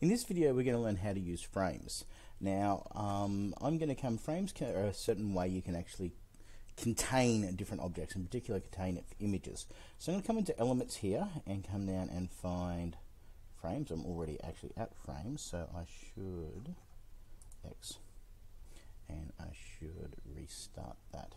In this video we're going to learn how to use frames. Now I'm going to come, frames are a certain way you can actually contain different objects, in particular contain images. So I'm going to come into elements here and come down and find frames. I'm already actually at frames, so I should X and I should restart that.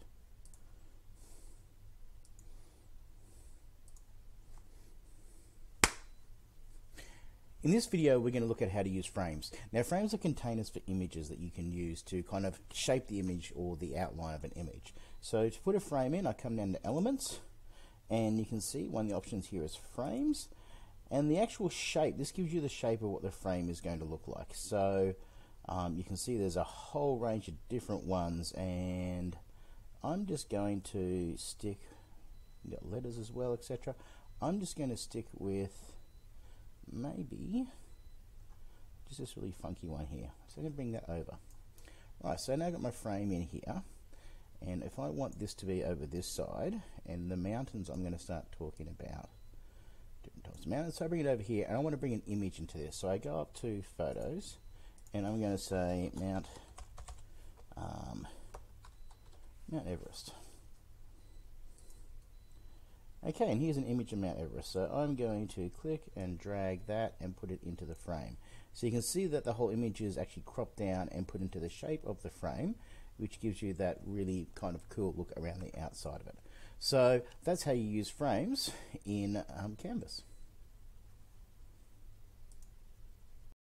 In this video we're going to look at how to use frames. Now frames are containers for images that you can use to kind of shape the image or the outline of an image. So to put a frame in, I come down to elements and you can see one of the options here is frames, and the actual shape, this gives you the shape of what the frame is going to look like. So you can see there's a whole range of different ones, and I'm just going to stick, you've got letters as well, etc. I'm just going to stick with maybe just this really funky one here. So I'm going to bring that over. Right, so now I've got my frame in here, and if I want this to be over this side, and the mountains I'm going to start talking about different types of mountains, so I bring it over here and I want to bring an image into this. So I go up to photos and I'm going to say Mount Everest. Okay, and here's an image of Mount Everest. So I'm going to click and drag that and put it into the frame. So you can see that the whole image is actually cropped down and put into the shape of the frame, which gives you that really kind of cool look around the outside of it. So that's how you use frames in Canvas.